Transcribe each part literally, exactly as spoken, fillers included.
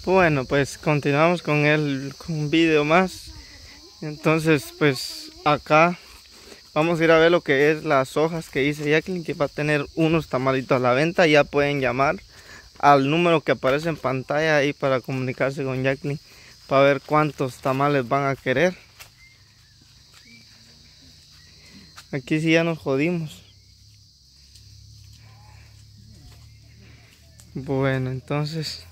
Bueno, pues continuamos con el con un video más. Entonces, pues acá vamos a ir a ver lo que es las hojas que dice Jacqueline, que va a tener unos tamalitos a la venta. Ya pueden llamar al número que aparece en pantalla ahí para comunicarse con Jacqueline para ver cuántos tamales van a querer. Aquí sí ya nos jodimos. Bueno, entonces,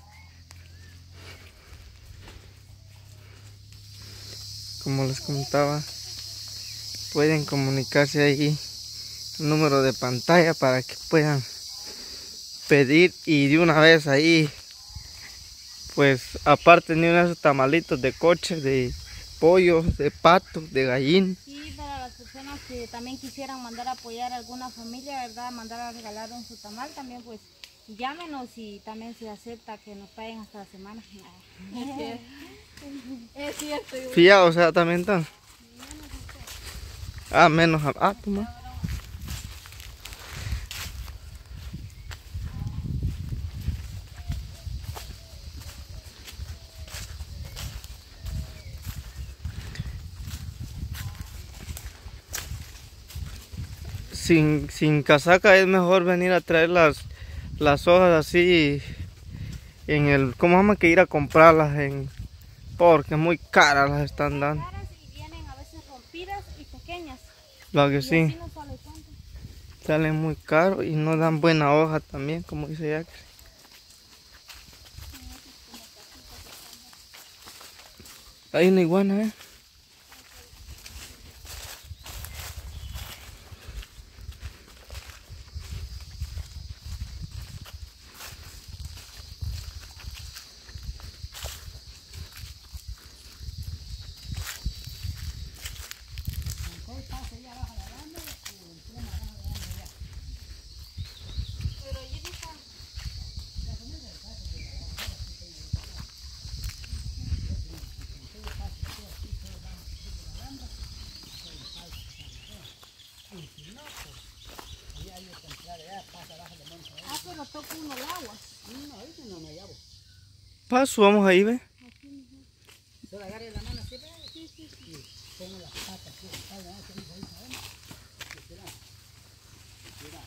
como les comentaba, pueden comunicarse ahí el número de pantalla para que puedan pedir, y de una vez ahí, pues aparte de unos tamalitos de coche, de pollo, de pato, de gallina. Sí, para las personas que también quisieran mandar a apoyar a alguna familia, ¿verdad? Mandar a regalar un su tamal, también pues llámenos, y también se acepta que nos paguen hasta la semana. Es cierto. Es cierto. Fía, o sea, también están. Ah, menos. Ah, toma. Sin, sin casaca es mejor venir a traer las, las hojas así en el, ¿cómo se llama? Que ir a comprarlas en, porque muy caras las están dando. Caras y vienen a veces rompidas y pequeñas. Lo que Y sí, así no sale tanto. salen muy caros y no dan buena hoja también, como dice Jacqueline. Hay una iguana, eh. Ah, pero toca uno el agua. No, ahorita no me llamo. Paso, vamos ahí, ve. Solo agarre la mano así, ve. Sí, sí, sí. Tengo las patas aquí. Ay, no, que dice ahí, ¿sabes? Mira, mira.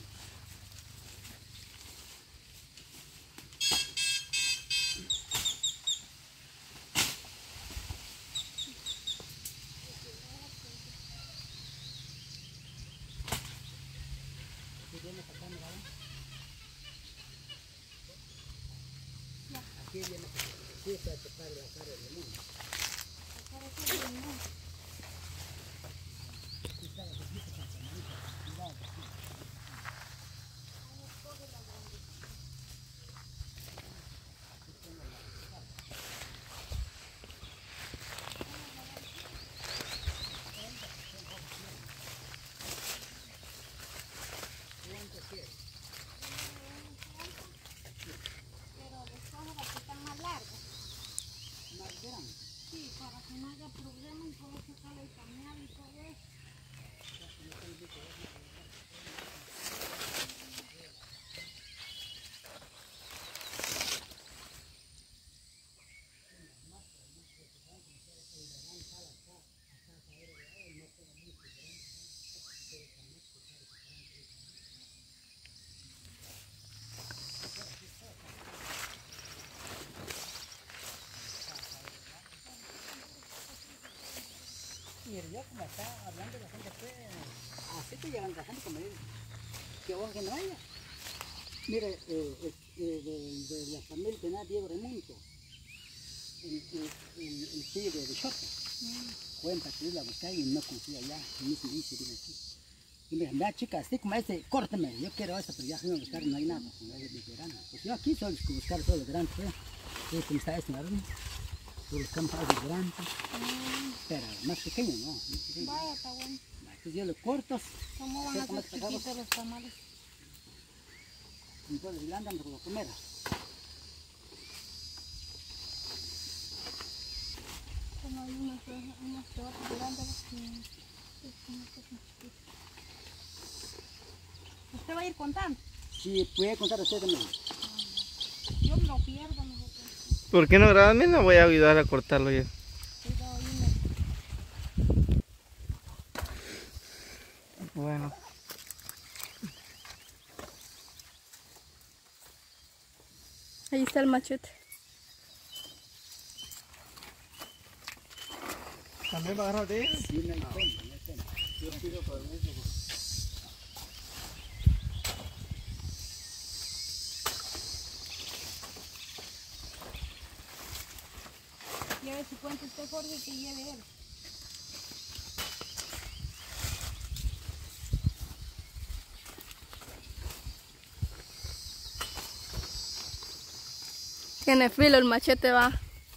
Aquí viene para acá, mira. Aquí viene aquí para tocar la cara del limón. Aquí está la cosita para tomarita. Cuidado, aquí. ¿Cuánto quieres? Pero las hojas que están más largas. Más grande. Sí, para que no haya problema y poder sacar el pañal y todo eso. Mire, yo como está hablando la gente, pues, así que llegan la gente como dice, que vos que no haya. Mire, eh, eh, eh, de, de la familia de nada, Diego Remonto, el, el, el, el tío de Bichota, mm. Cuenta que yo la busqué y no confía allá, ni se dice, viene aquí. Y me dijo, mira chica, así como este, córtame, yo quiero esto, pero ya no buscar, no hay nada, no hay de grano. Pues yo aquí soy buscar todo el grano, pues, ¿sí? Como está este, ¿verdad? Buscamos algo grande, mm. Pero más pequeño, ¿no? Más pequeño. Vaya, está bueno. Entonces yo lo corto. ¿Cómo van a ser chiquitos los tamales? Entonces le andan por comer. Como hay unas unas hojas grandes. ¿Usted va a ir contando? Sí, puede contar usted también. Yo me lo pierdo, mejor. ¿Por qué no grabas? Me voy a ayudar a cortarlo yo. Bueno. Ahí está el machete. ¿También va a agarrar de él? Sí, no hay tema, no hay tema. Yo pido permiso. Lleve su cuenta usted, Jorge, que lleve él. Tiene filo el machete, va.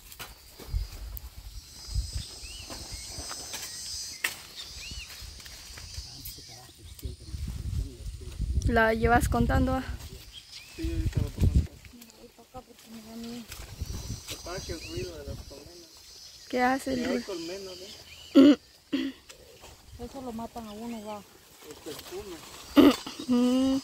La llevas contando, va. Sí, ahorita lo pongo. Mira, ahí para acá porque me da miedo. Papá, que el ruido de las colmenas. ¿Qué hace el Hay ruido? colmenas, ¿no? Eso lo matan a uno, va. El perfume. Mm,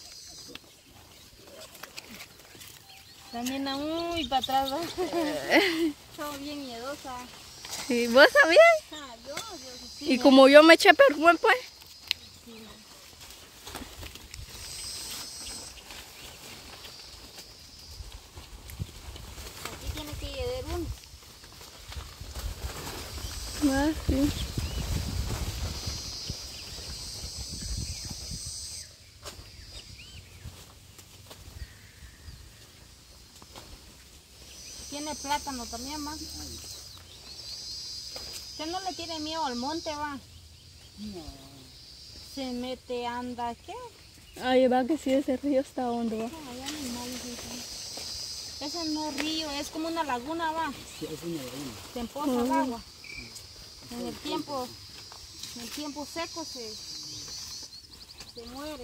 También a uy, para atrás, va. Estaba bien miedosa. ¿Y vos sabías? Ah, yo, yo sí. Y como yo me eché perfume, pues. Aquí tiene que llevar uno. Ah, sí. Tiene plátano también, va. Usted no le tiene miedo al monte, va. No, Se mete, anda, ¿qué? Ahí va que sí, ese río está hondo, va. No, hay animales ahí. Ese no es río, es como una laguna, va. sí, es una laguna. Se empoza el agua. En el tiempo, en el tiempo seco se, se muere.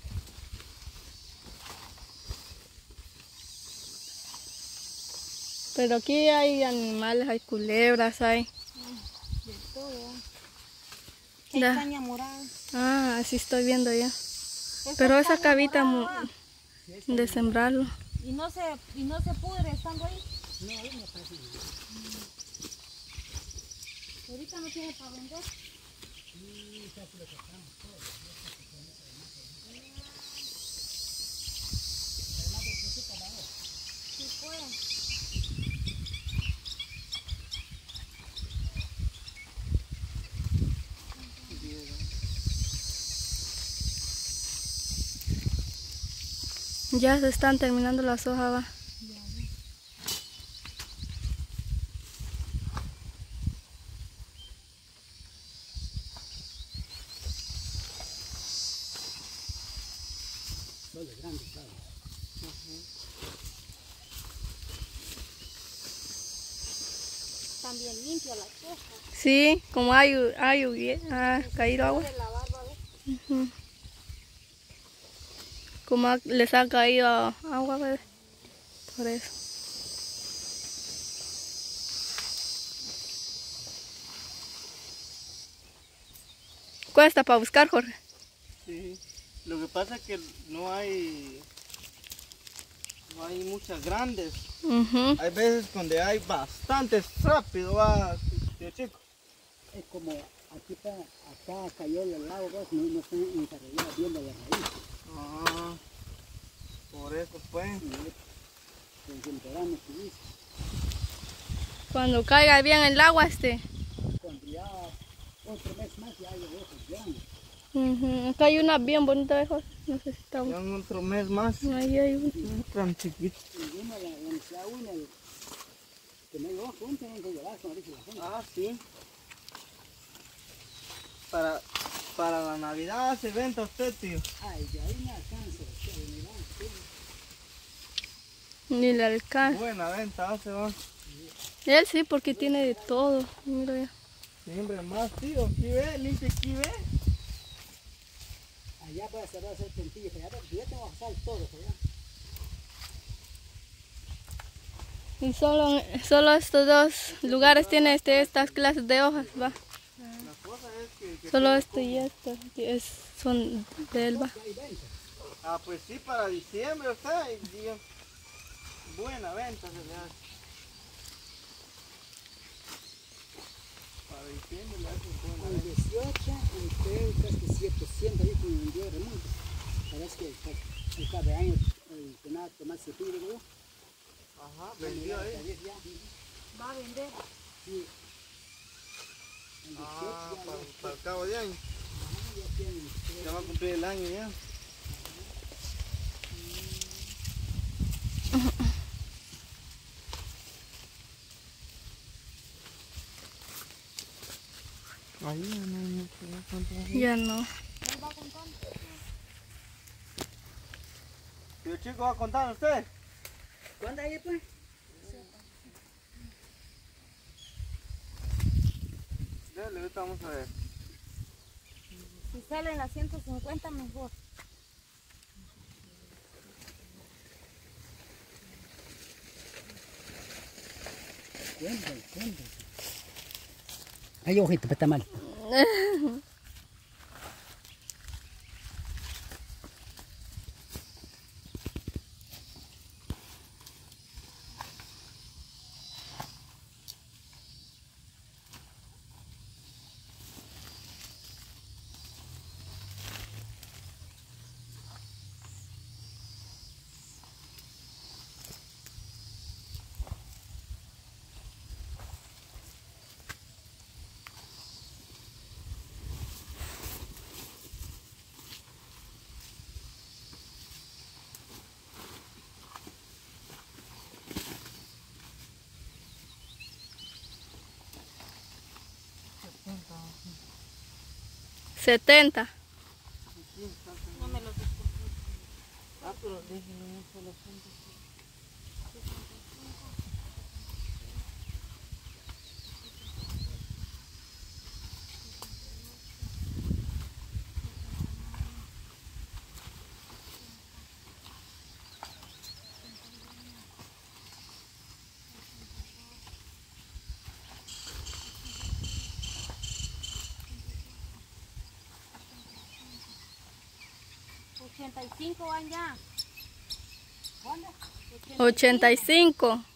Pero aquí hay animales, hay culebras, hay. De todo, ¿va? Hay Da. caña morada. Ah, así estoy viendo ya. Esa Pero es esa caña cavita morada, mu- va. de sembrarlo. Y no se, y no se pudre estando ahí. No, ahí no pasa nada. Ahorita no tiene para vender. Sí, pues. Ya se están terminando las hojas, va. Solo grande, claro. Están bien limpias las cosas. Sí, como hay, hay hubie- ha caído agua. De la barba, ¿ves? Ujú. Como ha- les ha caído agua, ¿ves? Por eso. Cuesta para buscar, Jorge. Sí. Lo que pasa es que no hay... No hay muchas grandes. Ujú. Hay veces donde hay bastantes rápido, va, tío chico. Es como aquí está, acá cayó el lago, pues, no, no están encarrilados viendo la raíz. Ah, por eso fue. Desde el verano que hizo. Cuando caiga bien el agua, este. Cuando ya otro mes más ya hay hojas grandes. Ujú. Acá hay una bien bonita, ¿ves, Jorge? No sé si está Ya buena. un otro mes más. Ahí hay una. Tan chiquito. Y uno, la universidad, uno, el- que no hay hojas, uno tiene que llevar, como dice la gente. Ah, sí. Para, para la Navidad se venta usted, tío. Ay, de ahí me alcanza, o sea, me dan, sí. Ni le alcanza. Buena venta hace, va. Él sí, porque tiene de todo. Mira ya. Siempre más, tío. Aquí ve, limpia aquí ve. Allá para cerrar hacer puntillas, allá, porque ya tengo que hacer todo, allá. Y solo, solo estos dos lugares tiene este, estas clases de hojas, va. La cosa es que... que Solo tiene este y este que es, son de él, va. como- Ah, pues sí, para diciembre, usted. y diga, buena venta se le hace. En dieciocho, entre casi setecientos ahí con un día de remonte. Parece que el cada año el penal tomar se pide, ¿no? Ajá, vendió ahí. Va a vender. Sí. Ah, para, para el cabo de año. Ajá, ya tienen. Ya va a cumplir el año ya. Ahí ya no hay mucho. Ya no. Él va contando. Tío chico, ¿va a contar usted? ¿Cuándo ahí, pues? Dale, ahorita vamos a ver. Si salen las ciento cincuenta, mejor. Cuenta, cuenta. Ay, ojito, pues está mal. setenta. No me lo desconté. Ah, pero déjenme un solo punto. ochenta y cinco van ya. ochenta y cinco.